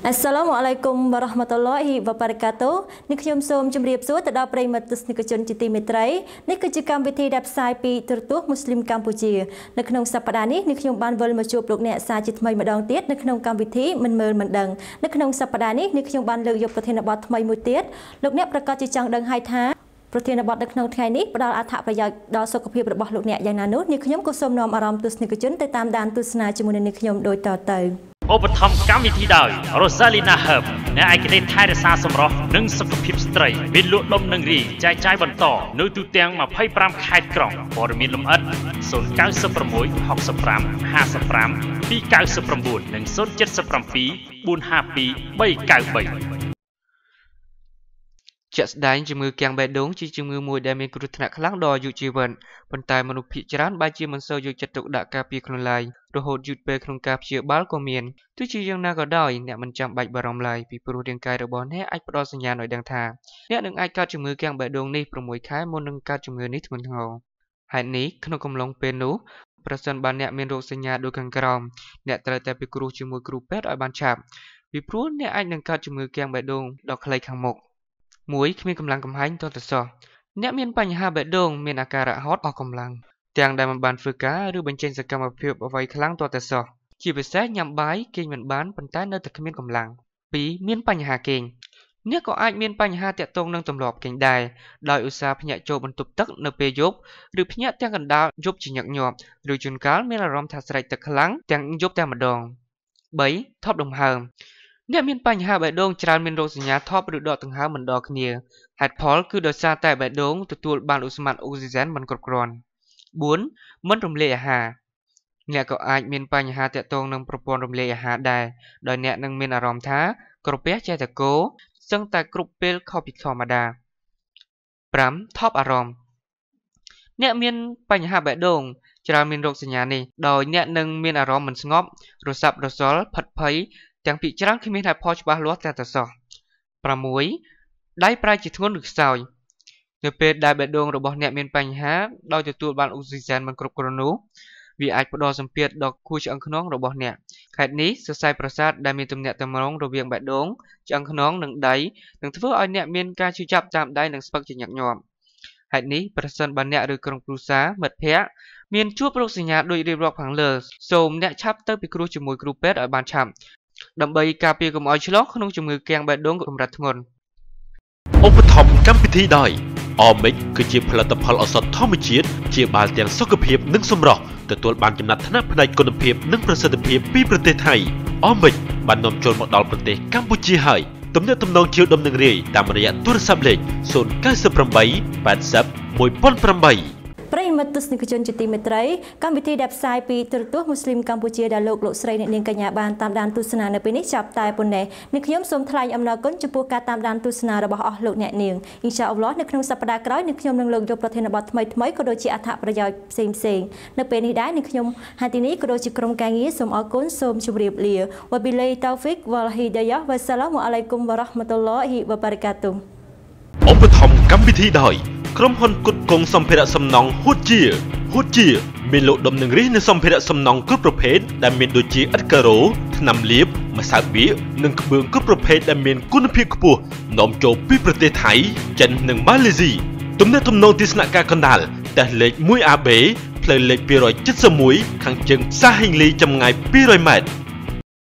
Assalamualaikum warahmatullahi wabarakatuh នេះខ្ញុំសូមជម្រាបសួរទៅដល់ប្រិយមិត្តទស្សនិកជនជាទីមេត្រីនេះគឺជាកម្មវិធីដែលផ្សាយពីទូរទស្សន៍មូស្លីមកម្ពុជានៅក្នុងសប្តាហ៍នេះខ្ញុំបានវិលមកជួបលោកអ្នកសាជាថ្មីម្ដងទៀតនៅក្នុងកម្មវិធីមិនមើលមិនដឹងនៅក្នុងសប្តាហ៍នេះខ្ញុំបានលើកយកប្រធានបទថ្មីមួយទៀតលោកអ្នកប្រកាសជាចង់ដឹងហើយថាប្រធានបទនៅក្នុងថ្ងៃនេះផ្ដល់អត្ថប្រយោជន៍ដល់សុខភាពរបស់លោកអ្នកយ៉ាងណានោះខ្ញុំក៏សូមនាំអារម្មណ៍ទស្សនិកជនទៅតាមដានទស្សនាជាមួយនឹងខ្ញុំដូចតទៅឧបត្ថម្ភកម្មវិធីដោយ Rosalina Herb អ្នកឯកទេសថែរក្សាសម្រស់និងសុខភាពស្ត្រីមានលក់ដុំនិងរីចែកចាយបន្តនៅទូទាំង25ខេត្តក្រុងព័ត៌មានលម្អិត096 65 55 299និង077 452 393ជាក់ស្ដែងជំងឺគាំងបេះដូងជាជំងឺមួយដែលមានគ្រោះថ្នាក់ខ្លាំងដល់អាយុជីវិតប៉ុន្តែមនុស្សភាគច្រើនបែរជាមិនសូវយកចិត្តទុកដាក់ការពារខ្លួនឡើយរហូតយឺតពេលក្នុងការព្យាបាលក៏មានទោះជាយ៉ាងណាក៏ដោយអ្នកមិនចាំបាច់បារម្ភឡើយពីព្រោះរាងកាយរបស់អ្នកអាចផ្ដល់សញ្ញាណឲ្យដឹងថាអ្នកនឹងអាចកើតជំងឺគាំងបេះដូងនេះ6ខែមុននឹងកើតជំងឺនេះធ្ងន់ធ្ងរហេតុនេះក្នុងកំឡុងពេលនោះប្រសិនបើអ្នកមានរោគសញ្ញាដូចខាងក្រោមអ្នកត្រូវតែពិគ្រោះជាមួយគ្រូពេទ្យឲ្យបានឆាប់ពីព្រោះអ្នកអាចនឹងកើតជំងឺគាំងបេះដូងដ៏ខ្លីខាងមុខ1គ្មានកម្លាំងកំហែងទាល់តែសោះអ្នកមានបញ្ហាបេះដូងមានអាការៈហត់អស់កម្លាំងទាំងដែលមិនបានធ្វើការឬបញ្ចេញសកម្មភាពអ្វីខ្លាំងទាល់តែសោះជាពិសេសញ៉ាំបាយគេងមិនបានប៉ុន្តែនៅតែគ្មានកម្លាំង2មានបញ្ហាគេងអ្នកក៏អាចមានបញ្ហាទាក់ទងនឹងទម្លាប់គេងដែរដោយឧស្សាហ៍ភ្ញាក់ចូលបន្ទប់ទឹកនៅពេលយប់ឬភ្ញាក់ទាំងកណ្ដាលយប់ជាញឹកញាប់ឬជួនកាលមានអារម្មណ៍ថាស្រែកទឹកខ្លាំងទាំងយប់តែម្ដង3ថប់ដង្ហើមអ្នកមានបញ្ហាបេះដូងច្រើនមានរោគសញ្ញាថប់ឬដកដង្ហើមមិនដល់គ្នាហេតុផលគឺដោយសារតែបេះដូងទទួលបានឧស្ម័នអុកស៊ីហ្សែនមិនគ្រប់គ្រាន់4មិនរំលាយអាហារអ្នកក៏អាចមានបញ្ហាទាក់ទងនឹងប្រព័ន្ធរំលាយអាហារដែរដោយអ្នកនឹងមានអារម្មណ៍ថាក្រពះចេះតែគោសឹងតែគ្រប់ពេលខុសពីធម្មតា5ថប់អារម្មណ៍អ្នកមានបញ្ហាបេះដូងច្រើនមានរោគសញ្ញានេះដោយអ្នកនឹងមានអារម្មណ៍មិនស្ងប់រសាប់រសល់ផិតភ័យទាំងពីច្រើនគ្មានហេតុផលច្បាស់លាស់តែសោះ6ដៃប្រែជាធ្ងន់ឬខ្សោយនៅពេលដែលបេះដូងរបស់អ្នកមានបញ្ហាដោយទទួលបានអុកស៊ីហ្សែនមិនគ្រប់គ្រាន់នោះវាអាចផ្ដល់សម្ពាធដល់ខួរឆ្អឹងខ្នងរបស់អ្នកហេតុនេះសរសៃប្រសាទដែលមានទំនាក់ទំនងរវាងបេះដូងឆ្អឹងខ្នងនិងដៃនឹងធ្វើឲ្យអ្នកមានការឈឺចាប់តាមដៃនិងស្ពឹកជាញឹកញាប់ហេតុនេះប្រសិនបើអ្នកឬក្រុមគ្រួសារមិត្តភ័ក្តិមានជួបរោគសញ្ញាដូចរៀបរាប់ខាងលើសូមអ្នកឆាប់ទៅពិគ្រោះជាមួយគ្រូពេទ្យឲ្យបានឆាប់ដើម្បីការពារកុំឲ្យឆ្លងក្នុងជំងឺគាំងបេះដូងកម្រិតធ្ងន់ឧបត្ថម្ភកម្មវិធីដោយអមិចគឺជាផលិតផលឱសថធម្មជាតិជាបាល់ទាំងសុខភាពនិងសម្រស់ទទួលបានចំណាត់ថ្នាក់ផ្នែកគុណភាពនិងប្រសិទ្ធភាពពីប្រទេសថៃអមិចបាននាំចូលមកដល់ប្រទេសកម្ពុជាហើយទំនាក់ទំនងជាដុំនឹងរាយតាមរយៈទូរស័ព្ទលេខ098 80 1008ប្រិយមិត្តទស្សនិកជនជាទីមេត្រីកម្មវិធីដែលផ្សាយពីទូរទស្សន៍មូស្លីមកម្ពុជាដែលលោកស្រីអ្នកនាងកញ្ញាបានតាមដានទស្សនានៅពេលនេះចាប់តែប៉ុណ្ណេះនេះខ្ញុំសូមថ្លែងអំណរគុណចំពោះការតាមដានទស្សនារបស់អស់លោកអ្នកនាងអ៊ីនសាអល់ឡោះនៅក្នុងសប្តាហ៍ក្រោយនេះខ្ញុំនឹងលើកយកប្រធានបទថ្មីក៏ដូចជាអត្ថប្រយោជន៍ផ្សេងនៅពេលនេះដែរនេះខ្ញុំហាទីនេះក៏ដូចជាក្រុមការងារសូមអរគុណសូមជម្រាបលាវ៉ាប៊ីឡៃតោហ្វិកវ៉ាលហ៊ីដាយ៉ាវ៉ាសាឡាមអាឡៃគុំវ៉ារ៉ាហ្មាតុលឡោហ៊ីវ៉ាបារកាតុឧបត្ថម្ភកម្មវិធីដោយក្រុមហ៊ុនគុតគង់សម្ភារៈសំណង់ហួតជាមានលក់ដុំនឹងរីនៅសម្ភារៈសំណង់គ្រប់ប្រភេទដែលមានដូចជាឥដ្ឋការ៉ូថ្នាំលាបម្សៅបៀកនិងក្បឿងគ្រប់ប្រភេទដែលមានគុណភាពខ្ពស់នាំចូលពីប្រទេសថៃចិននិងម៉ាឡេស៊ីទំនាក់ទំនងទីស្នាក់ការកណ្ដាលផ្ទះលេខ 1AB ផ្លូវលេខ271ខាងជើងផ្សារហេងលីចម្ងាយ200ម៉ែត្រ